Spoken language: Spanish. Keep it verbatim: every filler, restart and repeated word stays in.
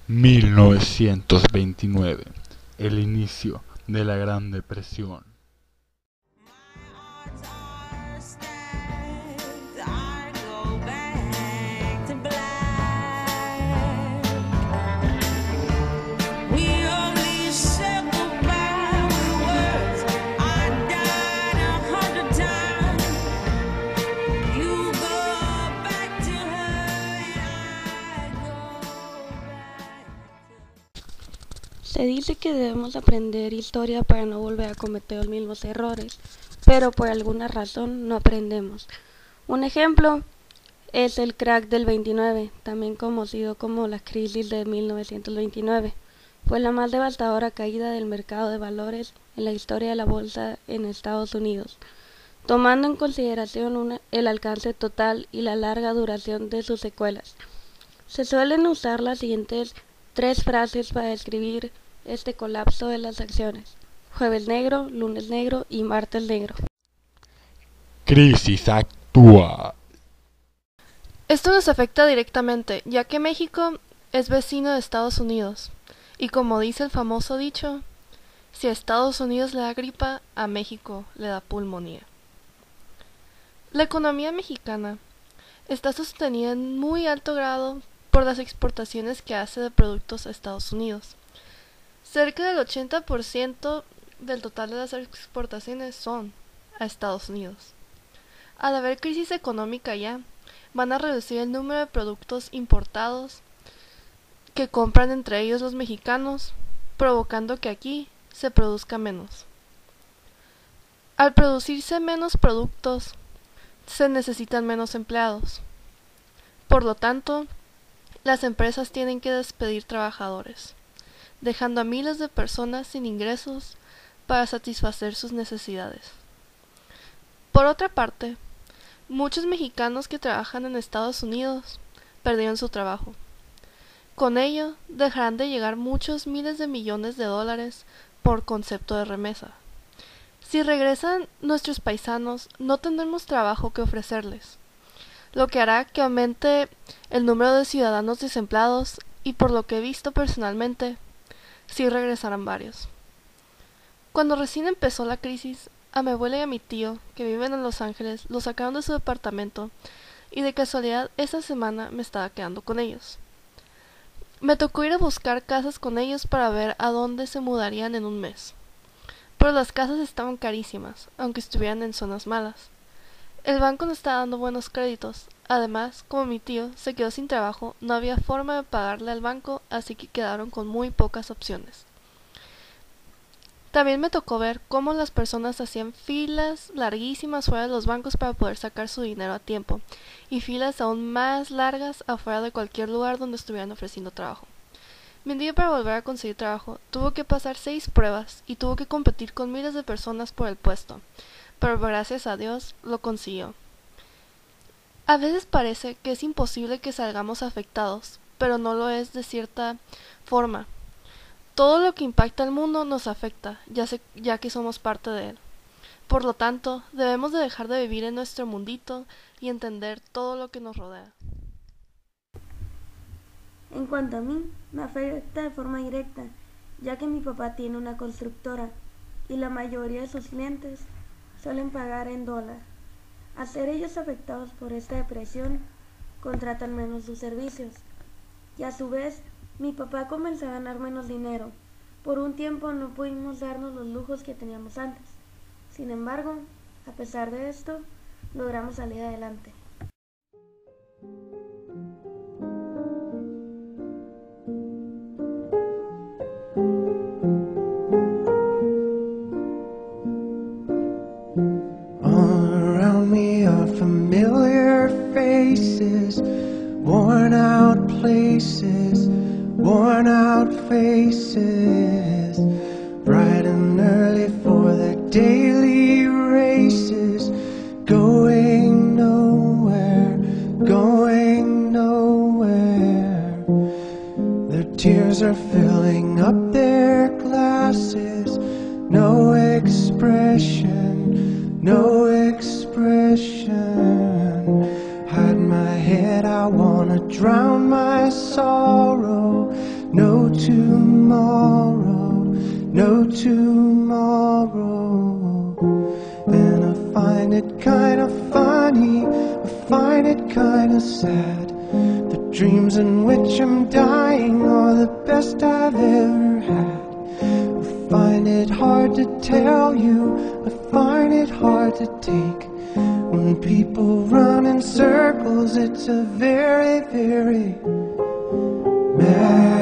mil novecientos veintinueve, el inicio de la Gran Depresión. Se dice que debemos aprender historia para no volver a cometer los mismos errores, pero por alguna razón no aprendemos. Un ejemplo es el crack del veintinueve, también conocido como la crisis de mil novecientos veintinueve. Fue la más devastadora caída del mercado de valores en la historia de la bolsa en Estados Unidos, tomando en consideración una, el alcance total y la larga duración de sus secuelas. Se suelen usar las siguientes tres frases para describir este colapso de las acciones: jueves negro, lunes negro y martes negro. Crisis actual. Esto nos afecta directamente, ya que México es vecino de Estados Unidos, y como dice el famoso dicho, si a Estados Unidos le da gripa, a México le da pulmonía. La economía mexicana está sostenida en muy alto grado por las exportaciones que hace de productos a Estados Unidos. Cerca del ochenta por ciento del total de las exportaciones son a Estados Unidos. Al haber crisis económica allá, van a reducir el número de productos importados que compran entre ellos los mexicanos, provocando que aquí se produzca menos. Al producirse menos productos, se necesitan menos empleados. Por lo tanto, las empresas tienen que despedir trabajadores, dejando a miles de personas sin ingresos para satisfacer sus necesidades. Por otra parte, muchos mexicanos que trabajan en Estados Unidos perdieron su trabajo. Con ello, dejarán de llegar muchos miles de millones de dólares por concepto de remesa. Si regresan nuestros paisanos, no tendremos trabajo que ofrecerles, lo que hará que aumente el número de ciudadanos desempleados y, por lo que he visto personalmente, sí regresarán varios. Cuando recién empezó la crisis, a mi abuela y a mi tío, que viven en Los Ángeles, los sacaron de su departamento y de casualidad esa semana me estaba quedando con ellos. Me tocó ir a buscar casas con ellos para ver a dónde se mudarían en un mes, pero las casas estaban carísimas, aunque estuvieran en zonas malas. El banco no estaba dando buenos créditos. Además, como mi tío se quedó sin trabajo, no había forma de pagarle al banco, así que quedaron con muy pocas opciones. También me tocó ver cómo las personas hacían filas larguísimas fuera de los bancos para poder sacar su dinero a tiempo, y filas aún más largas afuera de cualquier lugar donde estuvieran ofreciendo trabajo. Mi tío, para volver a conseguir trabajo, tuvo que pasar seis pruebas y tuvo que competir con miles de personas por el puesto, pero gracias a Dios lo consiguió. A veces parece que es imposible que salgamos afectados, pero no lo es de cierta forma. Todo lo que impacta al mundo nos afecta, ya, se, ya que somos parte de él. Por lo tanto, debemos de dejar de vivir en nuestro mundito y entender todo lo que nos rodea. En cuanto a mí, me afecta de forma directa, ya que mi papá tiene una constructora y la mayoría de sus clientes suelen pagar en dólar. Al ser ellos afectados por esta depresión, contratan menos sus servicios. Y a su vez, mi papá comenzó a ganar menos dinero. Por un tiempo no pudimos darnos los lujos que teníamos antes. Sin embargo, a pesar de esto, logramos salir adelante. Familiar faces, worn out places, worn out faces, bright and early for the daily races, going nowhere, going nowhere. Their tears are filling up their glasses, no expression, no expression. Hide my head, I wanna drown my sorrow, no tomorrow, no tomorrow. And I find it kind of funny, I find it kind of sad. The dreams in which I'm dying are the best I've ever had. I find it hard to tell you, I find it hard to take. When people run in circles, it's a very, very mad